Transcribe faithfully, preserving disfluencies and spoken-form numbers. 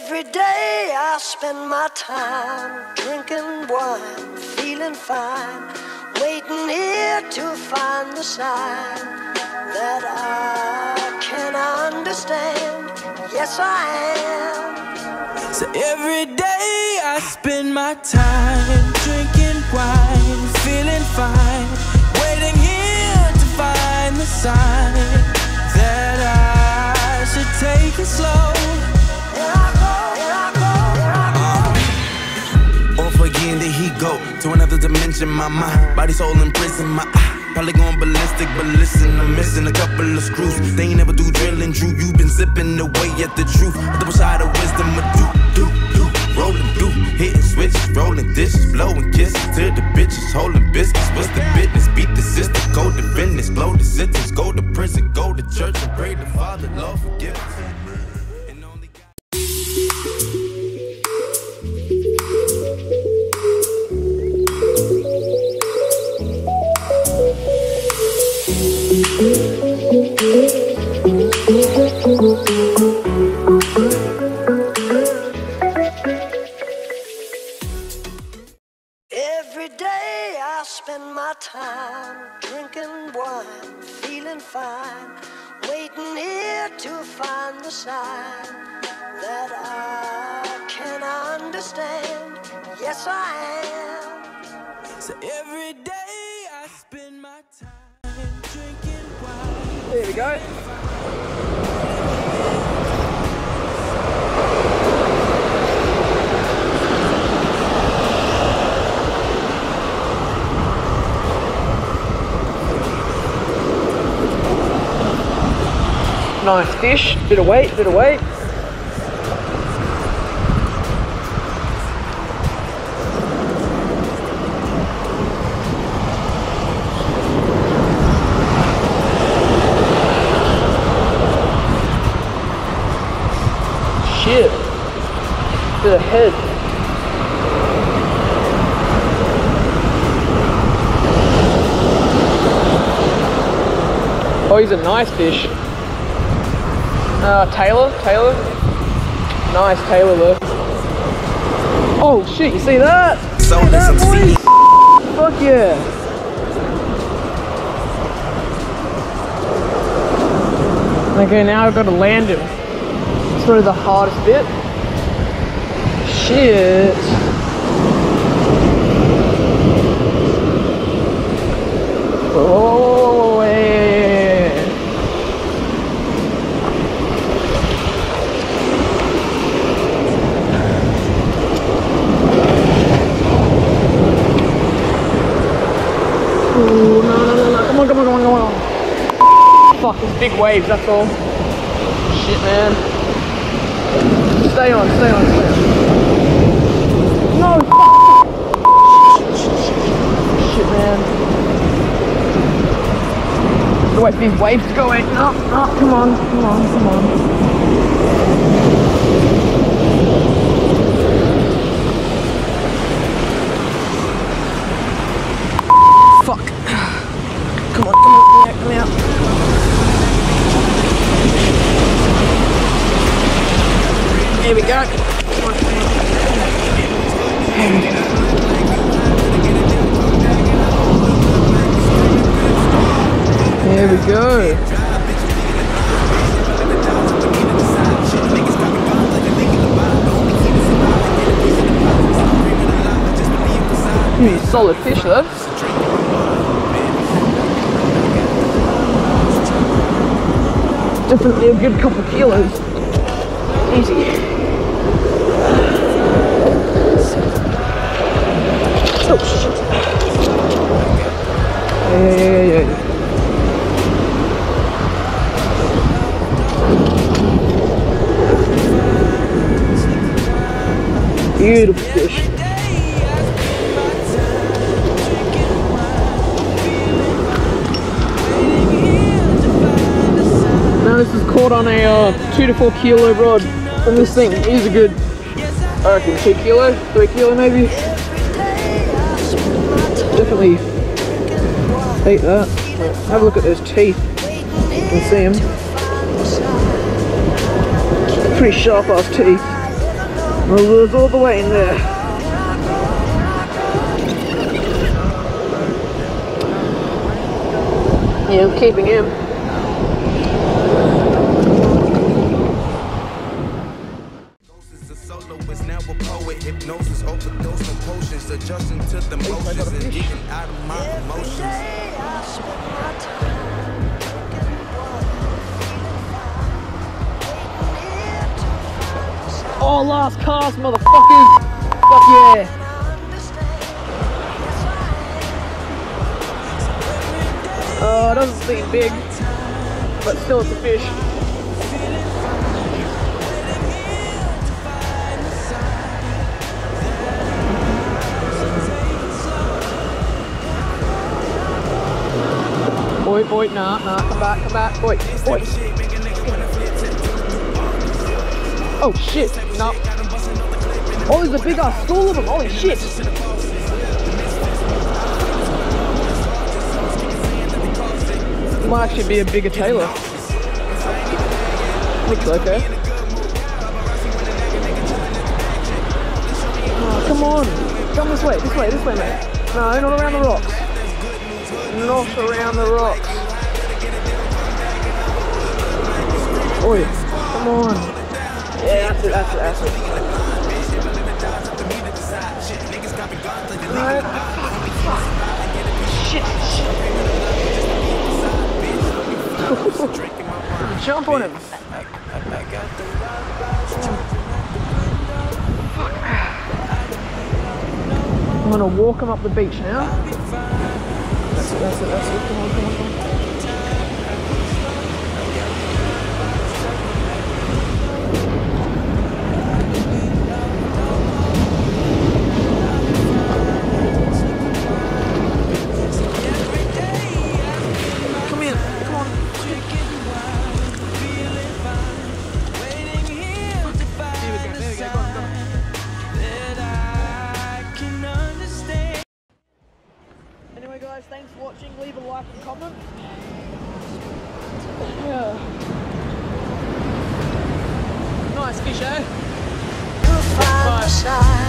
Every day I spend my time drinking wine, feeling fine, waiting here to find the sign that I can understand. Yes, I am. So every day I spend my time drinking wine, feeling fine, waiting here to find the sign that I should take it slow. Again, there he go to another dimension. My mind, body, soul in prison. My eye, probably going ballistic, but listen, I'm missing a couple of screws. They ain't never do drilling, Drew. You been zipping away at the truth. A double side of wisdom, a do, do, do. Rolling through, hitting switch, rolling dishes, blowing kisses to the bitches, holding biscuits. What's the business? Beat the system, go to business, blow the sentence, go to prison, go to church and pray to Father, Lord forgive us. Every day I spend my time drinking wine, feeling fine, waiting here to find the sign that I can understand. Yes, I am. So every day I spend my time drinking wine. There we go. Nice fish, bit of weight, bit of weight. Shit, bit of head. Oh, he's a nice fish. Uh, tailor, tailor. Nice tailor though. Oh shit, you see that? So See that, boys? Fuck yeah. Okay, now I've got to land him. It's probably the hardest bit. Shit. Oh, yeah. Ooh, no, no, no, no. Come on, come on, come on, come on. Fuck, it's big waves, that's all. Shit, man. Stay on, stay on, stay on. No, fuck. Shit, man. Gotta wait for these waves to go in. No, no, come on, come on, come on. Fuck. Come on, come on, come out, come out. Here we go. There we go. Hmm, solid fish though. Definitely a good couple kilos. Easy. Oh shit. Yeah, yeah, yeah, yeah. Beautiful fish. Now this is caught on a uh, two to four kilo rod. And this thing is a good, I reckon, two kilo, three kilo maybe. Definitely eat that. Have a look at those teeth. You can see them. Pretty sharp ass teeth. The lure's all the way in there. Yeah, I'm keeping him. Hypnosis, overdose, no potions, adjusting to the motions and getting out of my emotions. Oh, last cast, motherfuckers! Fuck yeah! Oh, it doesn't seem big, but still it's a fish. Boy, boy, nah, nah, come back, come back, boy, boy. Oh shit, no. Oh, there's a big ass school of them, holy shit. Might actually be a bigger tailor. Looks okay. Oh, come on. Come this way, this way, this way, mate. No, not around the rocks. Not around the rocks. Oi, come on. Yeah, that's it, that's it, that's it. No. Shit. Jump on him. I'm gonna walk him up the beach now. That's it, that's it, that's it. Come on, come on, come on. Come in, come on. Here we go, there we go, go on, go on. Anyway guys, thanks for watching, leave a like and comment. Yeah. Nice fish, eh? Bye.